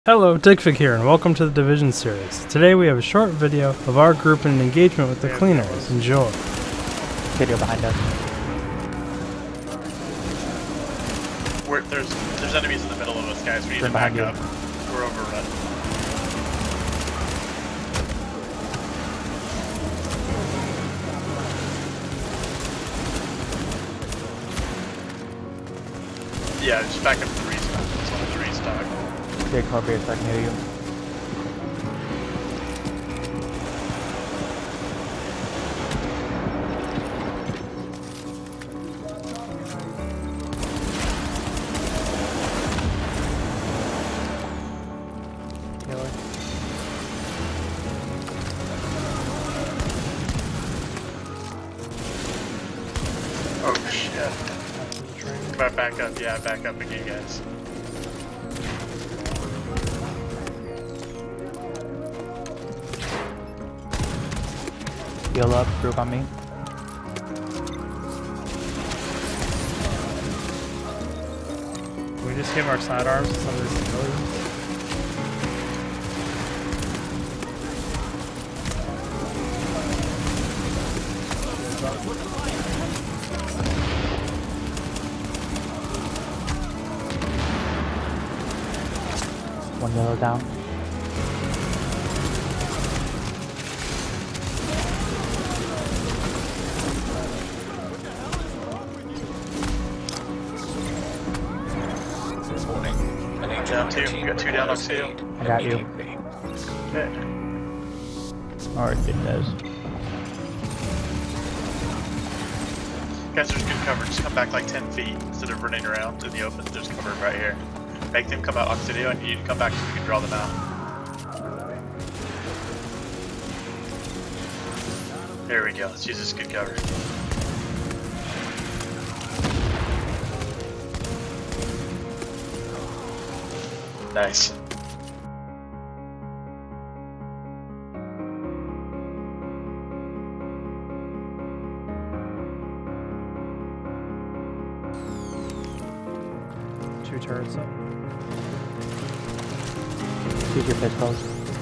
Hello, Digfig here, and welcome to the Division series. Today we have a short video of our group in an engagement with the cleaners. Enjoy. Video behind us. There's enemies in the middle of us, guys. We need to back up. We're overrun. Yeah, just back up to the restock. It's on the restock. Okay, Corbius, I can hear you. Oh shit. Come on, back up. Yeah, back up again, guys. Heal up, group on me. Can we just give our sidearms to some of these civilians? One yellow down. Down two. We got two down on two. I got you. Okay. Alright, it does. Guys, there's good cover. Just come back like 10 feet instead of running around in the open. There's cover right here. Make them come out Oxidio, and you need to come back so we can draw them out. There we go. Let's use this good cover. Nice. Two turrets up. Use your pistols.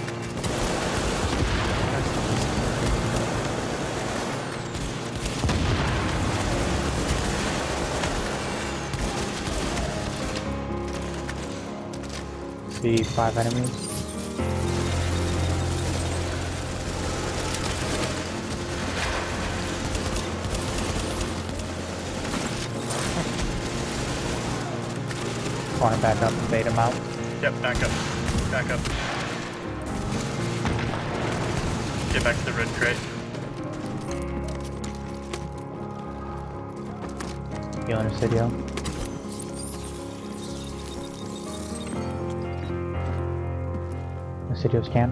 See 5 enemies. Want to back up and bait them out? Yep, back up. Back up. Get back to the red crate. Healing Acidio. Acidio's can.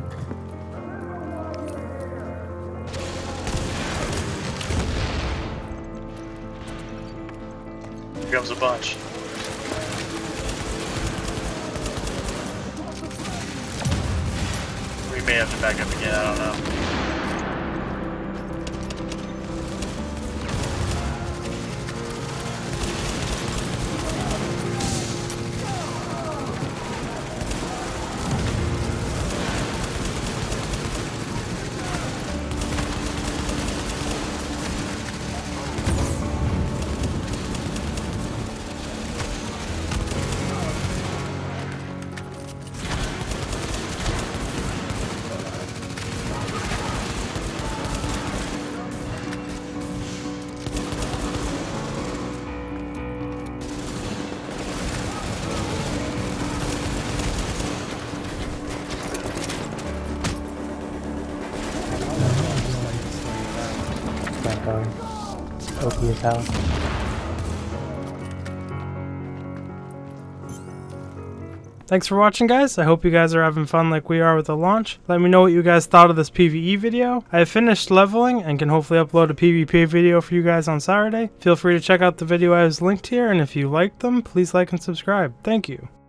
Here comes a bunch. We may have to back up again, I don't know. OP as hell. Thanks for watching, guys. I hope you guys are having fun like we are with the launch. Let me know what you guys thought of this PvE video. I have finished leveling and can hopefully upload a PvP video for you guys on Saturday. Feel free to check out the video I have linked here, and if you liked them, please like and subscribe. Thank you.